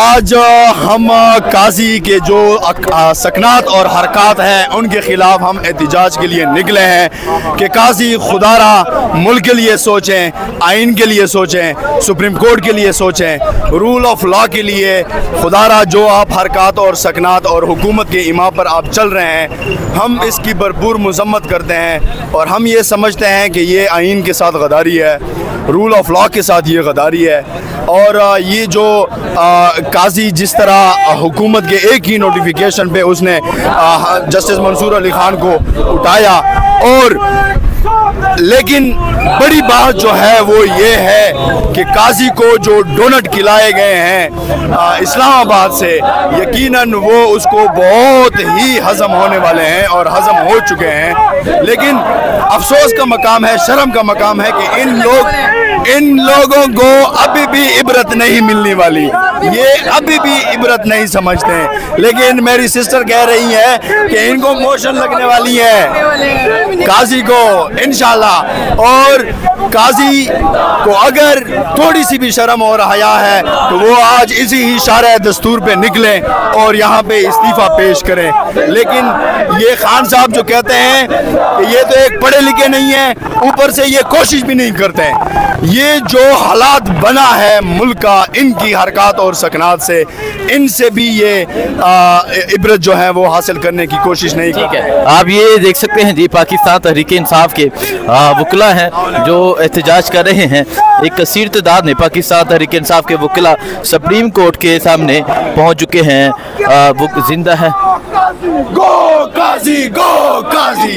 आज हम काजी के जो सकनात और हरकत हैं उनके ख़िलाफ़ हम एहतजाज के लिए निकले हैं कि काजी खुदारा मुल्क के लिए सोचें, आइन के लिए सोचें, सुप्रीम कोर्ट के लिए सोचें, रूल ऑफ लॉ के लिए। खुदारा जो आप हरकत और सकनात और हुकूमत के इमा पर आप चल रहे हैं, हम इसकी भरपूर मजम्मत करते हैं और हम ये समझते हैं कि ये आइन के साथ गद्दारी है, रूल ऑफ लॉ के साथ ये गद्दारी है। और ये जो काजी जिस तरह हुकूमत के एक ही नोटिफिकेशन पे उसने जस्टिस मंसूर अली ख़ान को उठाया, और लेकिन बड़ी बात जो है वो ये है कि काजी को जो डोनट खिलाए गए हैं इस्लामाबाद से, यकीनन वो उसको बहुत ही हज़म होने वाले हैं और हज़म हो चुके हैं। लेकिन अफसोस का मकाम है, शर्म का मकाम है कि इन लोगों को अभी भी इबरत नहीं मिलने वाली, ये अभी भी इबरत नहीं समझते हैं। लेकिन मेरी सिस्टर कह रही है कि इनको मोशन लगने वाली है काजी को इंशाल्लाह, और काजी को अगर थोड़ी सी भी शर्म और हया है तो वो आज इसी ही शारे दस्तूर पे निकलें और यहाँ पे इस्तीफ़ा पेश करें। लेकिन ये खान साहब जो कहते हैं कि ये तो एक पढ़े लिखे नहीं है, ऊपर से ये कोशिश भी नहीं करते हैं। ये जो हालात बना है मुल्क का इनकी हरकत और सकनात से, इनसे भी ये इबरत जो है वो हासिल करने की कोशिश नहीं करते। ठीक है, आप ये देख सकते हैं जी, पाकिस्तान तहरीक इंसाफ के वकला हैं जो एहतजाज कर रहे हैं। एक कसीर तादाद में पाकिस्तान तहरीक इंसाफ के वकला सुप्रीम कोर्ट के सामने पहुंच चुके हैं। वो जिंदा है। गो काजी, गो काजी,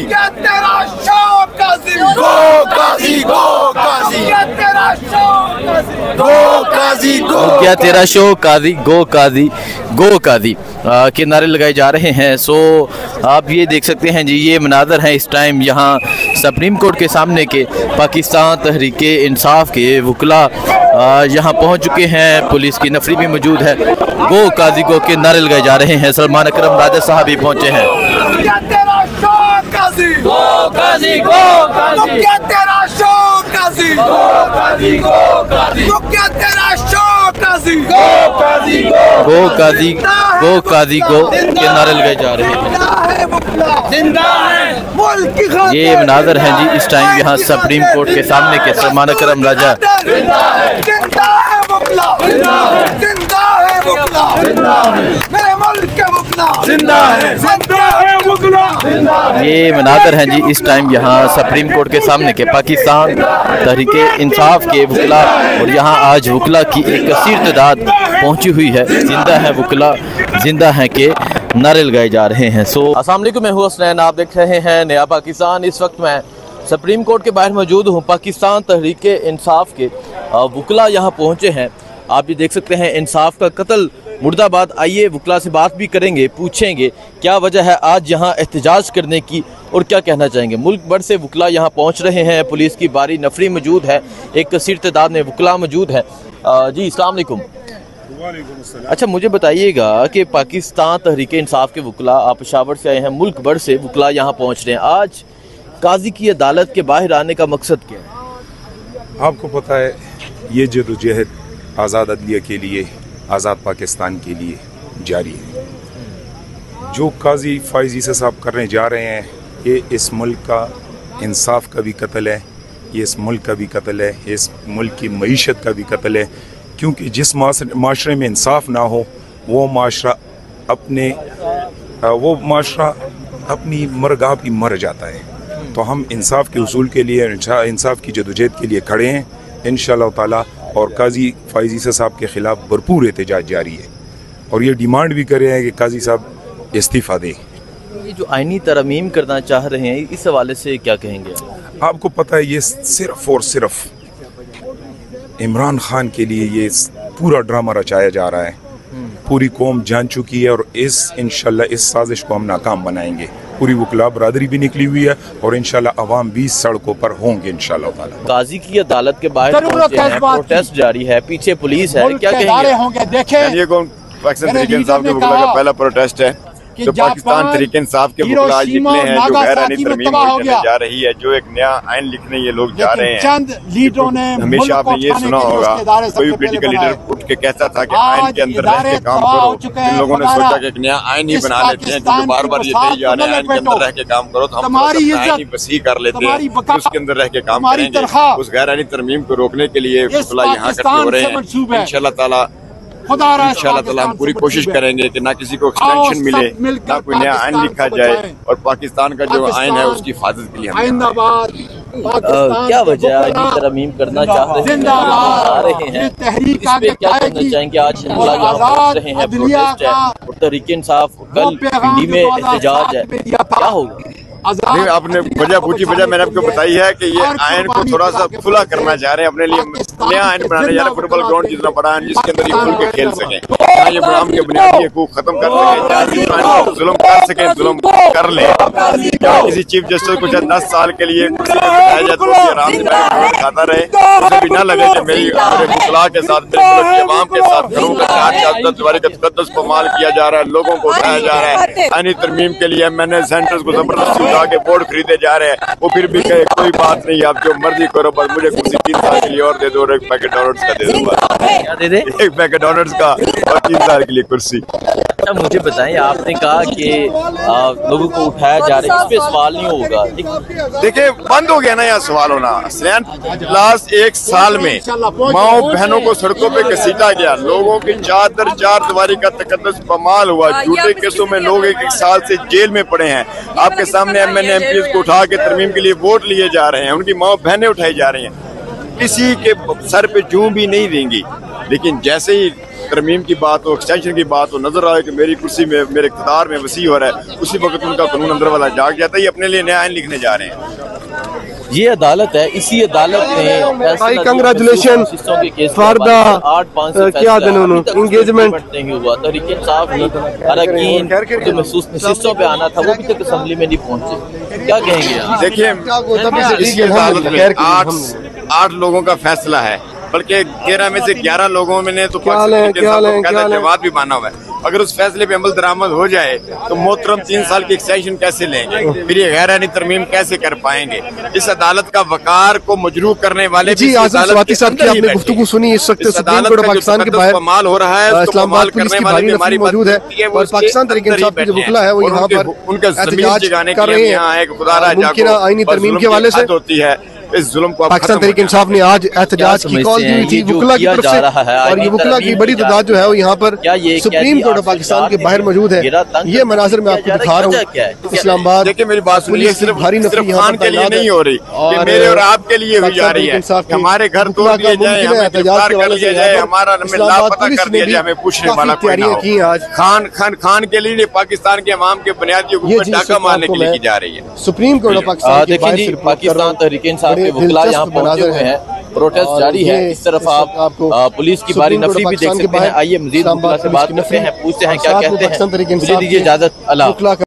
गो काजी, गो काजी, गो काजी, गो क्या तेरा शो काजी, गो काजी, गो काजी के नारे लगाए जा रहे हैं। सो आप ये देख सकते हैं जी, ये मनाज़र हैं इस टाइम यहाँ सुप्रीम कोर्ट के सामने के। पाकिस्तान तहरीक इंसाफ के वकला यहाँ पहुँच चुके हैं, पुलिस की नफरी भी मौजूद है। गो काजी गो के नारे लगाए जा रहे हैं। सलमान अकरम राजा साहब भी पहुँचे हैं। गो काजी, गो काजी गो के नारे लगाए जा रहे हैं। ये मनाज़र हैं जी इस टाइम यहाँ सुप्रीम कोर्ट के सामने के। सलमान अकरम राजा ये मनाज़र हैं जी इस टाइम यहाँ सुप्रीम कोर्ट के सामने के पाकिस्तान तहरीक इंसाफ के वकला, और यहाँ आज वकला की एक कसीर तादाद पहुँची हुई है। जिंदा है वकला, जिंदा है के नारे लगाए जा रहे हैं। सो अस्सलाम वालेकुम, मैं हूँ हसनैन, आप देख रहे हैं नया पाकिस्तान। इस वक्त मैं सुप्रीम कोर्ट के बाहर मौजूद हूँ। पाकिस्तान तहरीक इंसाफ के वकला यहाँ पहुँचे हैं। आप ये देख सकते हैं, इंसाफ का कत्ल मुर्दाबाद। आइए वकला से बात भी करेंगे, पूछेंगे क्या वजह है आज यहाँ एहतजाज करने की और क्या कहना चाहेंगे। मुल्क भर से वकला यहाँ पहुँच रहे हैं, पुलिस की भारी नफरी मौजूद है, एक कसीर तादाद में वकला मौजूद है। जी अस्सलाम वालेकुम। अच्छा, मुझे बताइएगा कि पाकिस्तान तहरीक इंसाफ के वकला, आप पेशावर से आए हैं, मुल्क भर से वकला यहाँ पहुँच रहे हैं। आज काजी की अदालत के बाहर आने का मकसद क्या है? आपको पता है, ये जदोजहद आज़ाद अदलिया के लिए, आज़ाद पाकिस्तान के लिए जारी है। जो काजी फाइज़ ईसा साहब करने जा रहे हैं, ये इस मुल्क का इंसाफ का भी कत्ल है, ये इस मुल्क का भी कत्ल है, इस मुल्क की मईशत का भी कत्ल है। क्योंकि जिस माशरे में इंसाफ ना हो, वो माशरा अपनी मरगाह भी मर जाता है। तो हम इंसाफ के उसूल के लिए, इंसाफ की जदोजहद के लिए खड़े हैं इंशाअल्लाह ताला। और काजी फाइज़ ईसा साहब के ख़िलाफ़ भरपूर एहतजाज जारी है और ये डिमांड भी कर रहे हैं कि काजी साहब इस्तीफ़ा दें। ये जो आइनी तरमीम करना चाह रहे हैं, इस हवाले से क्या कहेंगे? आपको पता है, ये सिर्फ़ और सिर्फ इमरान खान के लिए ये पूरा ड्रामा रचाया जा रहा है। पूरी कौम जान चुकी है और इंशाल्लाह इस साजिश को हम नाकाम बनाएंगे। पूरी वकला बरादरी भी निकली हुई है और इंशाल्लाह अवाम भी सड़कों पर होंगे इंशाल्लाह ताला। काजी की अदालत के बाहर प्रोटेस्ट जारी है, पीछे पुलिस है, क्या कहेंगे? ये पाकिस्तान तहरीक इंसाफ के वकला का पहला प्रोटेस्ट है तो पाकिस्तान तहरीक इंसाफ के वकील आज निकले हैं जो गैरानी तरमीम करने जा रही है, जो एक नया आइन लिखने ये लोग जा रहे हैं। चंद लीडरों ने हमेशा आपने ये सुना होगा, कोई पॉलिटिकल लीडर उठ के कहता था कि आइन के अंदर रह के काम करो। इन लोगों ने सोचा कि एक नया आइन ही बना लेते हैं, क्योंकि बार बार ये कही जा रहे हैं आइन के अंदर रह के काम करो, तो हम आइन ही वसी कर लेते हैं, उसके अंदर रह के काम करेंगे। उस गैरानी तरमीम को रोकने के लिए यहाँ इकट्ठे हो रहे हैं। इंशाल्लाह ताला हम पूरी कोशिश करेंगे कि ना किसी को एक्सटेंशन मिले, ना कोई नया आइन लिखा जाए, और पाकिस्तान का जो आइन है उसकी हिफाजत के लिए क्या वजह है ये तरमीम करना चाह रहे हैं, इस पे क्या कहना चाहेंगे? आज पहुंच रहे हैं, प्रोटेस्ट है और तहरीक इंसाफ, कल दिल्ली में एहतजाज है, क्या होगा? नहीं, आपने वजह पूछी, वजह मैंने आपको बताई है कि ये आयन को थोड़ा सा खुला करना चाह रहे हैं, अपने लिए नया आयन बनाने जा रहे हैं। फुटबॉल ग्राउंड जितना बड़ा है जिसके अंदर ये खुल के खेल सकें, ये गुलाम के बुनियादी हकूक खत्म कर सकें, जुल्म कर सकें, जुल्म कर ले। किसी चीफ जस्टिस को 10 साल के लिए बताया जाए तो आराम से खाता रहे, उसे भी न लगे कि मेरी वकला के साथ, मेरे अवाम के साथ घरों का 4-4 दीवारी का तकद्दुस को माल किया जा रहा है, लोगों को उठाया जा रहा है। आईनी तरमीम के लिए मैंने सेंटर्स को जबरदस्ती के बोर्ड खरीदे जा रहे हैं, वो फिर भी कहे कोई बात नहीं, आप जो मर्जी करो, बस मुझे कुर्सी 3 साल के लिए और दे दो, और 1 पैकेट डॉनट्स का दे दो, क्या दे दे? 1 पैकेट डॉनट्स का और 3 साल के लिए कुर्सी। अच्छा मुझे बताएं, आपने कहा कि लोगों को उठाया जा रहा है, इस पे सवाल नहीं होगा? देखिए बंद हो गया ना यहाँ सवाल होना। लास्ट 1 साल में माओ बहनों को सड़कों पे घसीटा गया, लोगों की 4 दीवारी का तकद्दुस बमाल हुआ, झूठे केसों में लोग 1 साल से जेल में पड़े हैं। आपके सामने एमएनए एमपीज़ को उठा के तरमीम के लिए वोट लिए जा रहे हैं, उनकी माओ बहनें उठाई जा रही हैं, किसी के सर पे जूं भी नहीं देंगी। लेकिन जैसे ही तरमीम की बात हो, एक्सटेंशन की बात हो, नजर आए कि मेरी कुर्सी में, मेरे इक़्तिदार में वसी हो रहा है, उसी वक्त उनका कानून अंदर वाला जाग जाता है, ये अपने लिए नया आइन लिखने जा रहे हैं। ये अदालत है, इसी अदालत ने कंग्रेचुलेशन फॉर द क्या एंगेजमेंट हुआ, तहरीक इंसाफ अरकान जो महसूस नशिस्तों पे आना था वो भी तक असेंबली में नहीं पहुंचे, क्या कहेंगे? देखिए इसकी अदालत में 8 लोगों का फैसला है, बल्कि 13 में से 11 लोगों में ने तो जवाब भी माना हुआ है। अगर उस फैसले पे अमल दरामद हो जाए तो मोहतरम 3 साल की एक्सटेंशन कैसे लेंगे, फिर ये गैरानी तरमीम कैसे कर पाएंगे? इस अदालत का वकार को मजरूह करने वाले जी स्वाति साहब की आपने गुफ्तगू सुनी। इस वक्त सुप्रीम कोर्ट पाकिस्तान के बाहर माल हो रहा है, इस्लामाबाद पुलिस की भारी नफरी मौजूद है, और पाकिस्तान तहरीक इंसाफ के जो वकील है वो यहाँ पर उनका एहतजाज कर रहे हैं। मुमकिन आईनी तरमीम के हवाले से होती है इस जुल्म को पाकिस्तान तहरीक इंसाफ ने आज एहतजाज की कॉल दी थी वकला की तरफ से, और ये वकला की बड़ी तादाद जो है वो यहाँ पर सुप्रीम कोर्ट ऑफ पाकिस्तान के बाहर मौजूद है। ये मनाजिर मैं आपको दिखा रहा हूँ। इस्लामाबाद देखिए मेरी बात सुनिए, सिर्फ भारी नफरी खान के लिए नहीं हो रही, मेरे और आपके लिए हुई जा रही है। हमारे घर तोड़ दिए जाए, हमें गिरफ्तार कर लिया जाए, हमारा लापता कर दिया जाए, हमें पूछने वाला कोई ना हो। खान के लिए पाकिस्तान के अवाम के बुनियादी हकूक पर डाका मारने के लिए की जा रही है। Supreme court of Pakistan Pakistan Tehreek Insaf के वकील यहाँ पहुंचे हुए हैं, प्रोटेस्ट जारी है। इस तरफ आप पुलिस की बारी नफरी भी देख सकते हैं। आइए मजीद वकील से बात करते हैं, पूछते हैं क्या कहते हैं। मुझे दीजिए इजाजत। अल्लाह।